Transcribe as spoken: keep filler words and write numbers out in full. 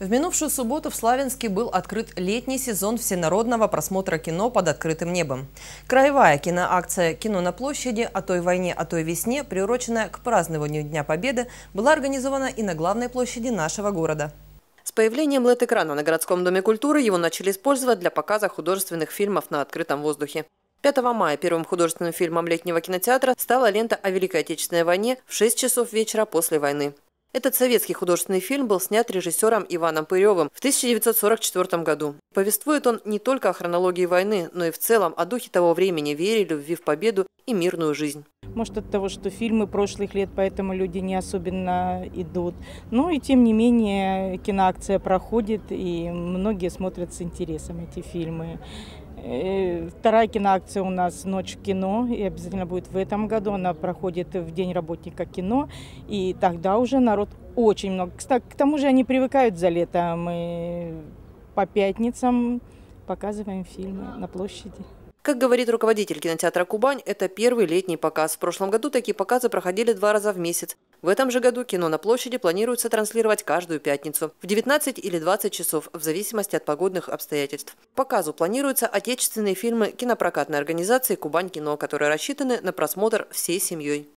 В минувшую субботу в Славянске был открыт летний сезон всенародного просмотра кино под открытым небом. Краевая киноакция «Кино на площади. О той войне, о той весне», приуроченная к празднованию Дня Победы, была организована и на главной площади нашего города. С появлением эл и ди-экрана на городском доме культуры его начали использовать для показа художественных фильмов на открытом воздухе. пятого мая первым художественным фильмом летнего кинотеатра стала лента о Великой Отечественной войне в шесть часов вечера после войны. Этот советский художественный фильм был снят режиссером Иваном Пыревым в тысяча девятьсот сорок четвёртом году. Повествует он не только о хронологии войны, но и в целом о духе того времени, вере, любви в победу и мирную жизнь. Может, от того, что фильмы прошлых лет, поэтому люди не особенно идут. Но и тем не менее киноакция проходит, и многие смотрят с интересом эти фильмы. Вторая киноакция у нас «Ночь в кино», и обязательно будет в этом году. Она проходит в День работника кино, и тогда уже народ очень много. Кстати, к тому же они привыкают за лето. Мы по пятницам показываем фильмы на площади. Как говорит руководитель кинотеатра «Кубань», это первый летний показ. В прошлом году такие показы проходили два раза в месяц. В этом же году «Кино на площади» планируется транслировать каждую пятницу в девятнадцать или двадцать часов, в зависимости от погодных обстоятельств. К показу планируются отечественные фильмы кинопрокатной организации «Кубань кино», которые рассчитаны на просмотр всей семьей.